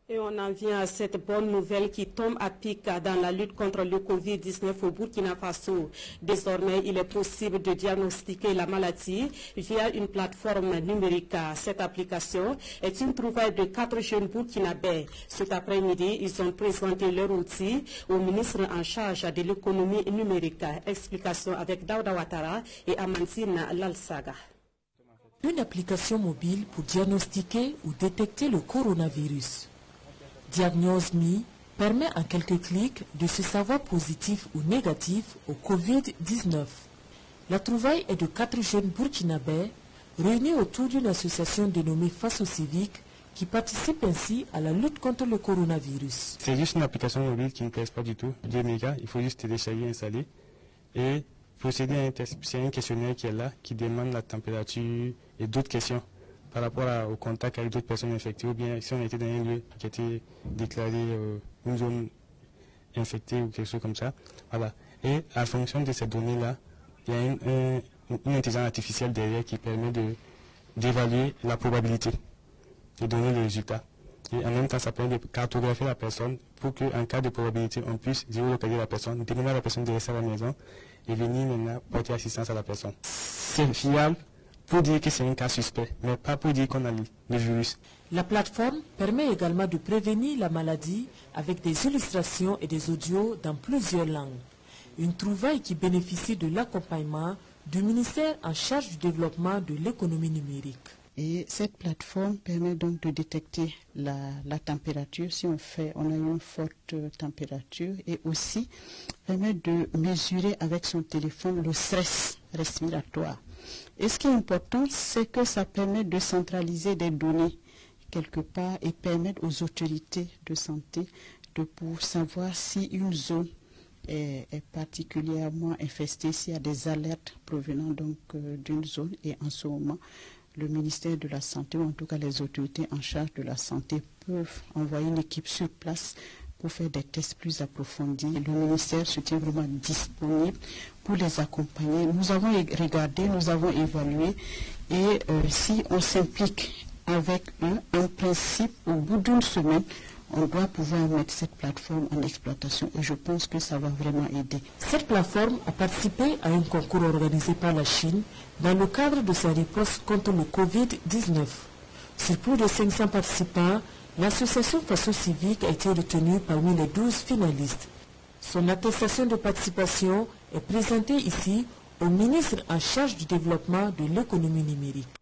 Et on en vient à cette bonne nouvelle qui tombe à pic dans la lutte contre le Covid-19 au Burkina Faso. Désormais, il est possible de diagnostiquer la maladie via une plateforme numérique. Cette application est une trouvaille de 4 jeunes burkinabés. Cet après-midi, ils ont présenté leur outil au ministre en charge de l'économie numérique. Explication avec Daouda Ouattara et Amandine Lalsaga. Une application mobile pour diagnostiquer ou détecter le coronavirus. Diagnose Me permet en quelques clics de se savoir positif ou négatif au Covid-19. La trouvaille est de 4 jeunes burkinabés réunis autour d'une association dénommée Faso Civique qui participe ainsi à la lutte contre le coronavirus. C'est juste une application mobile qui ne pèse pas du tout, 2 mégas, il faut juste télécharger et installer et procéder à un test. C'est un questionnaire qui est là, qui demande la température et d'autres questions par rapport au contact avec d'autres personnes infectées, ou bien si on était dans un lieu qui était déclaré une zone infectée ou quelque chose comme ça. Voilà. Et en fonction de ces données-là, il y a une intelligence artificielle derrière qui permet d'évaluer la probabilité de donner le résultat. Et en même temps, ça permet de cartographier la personne pour qu'en cas de probabilité, on puisse géolocaliser la personne, demander à la personne de rester à la maison et venir maintenant porter assistance à la personne. C'est fiable pour dire que c'est un cas suspect, mais pas pour dire qu'on a le virus. La plateforme permet également de prévenir la maladie avec des illustrations et des audios dans plusieurs langues. Une trouvaille qui bénéficie de l'accompagnement du ministère en charge du développement de l'économie numérique. Et cette plateforme permet donc de détecter la température si on a une forte température, et aussi permet de mesurer avec son téléphone le stress respiratoire. Et ce qui est important, c'est que ça permet de centraliser des données quelque part et permettre aux autorités de santé pour savoir si une zone est particulièrement infestée, s'il y a des alertes provenant donc d'une zone. Et en ce moment, le ministère de la Santé, ou en tout cas les autorités en charge de la santé, peuvent envoyer une équipe sur place pour faire des tests plus approfondis. Le ministère se tient vraiment disponible pour les accompagner. Nous avons regardé, nous avons évalué, et si on s'implique avec eux, en principe, au bout d'une semaine, on doit pouvoir mettre cette plateforme en exploitation, et je pense que ça va vraiment aider. Cette plateforme a participé à un concours organisé par la Chine dans le cadre de sa riposte contre le Covid-19. Sur plus de 500 participants, l'association Faso Civique a été retenue parmi les 12 finalistes. Son attestation de participation est présentée ici au ministre en charge du développement de l'économie numérique.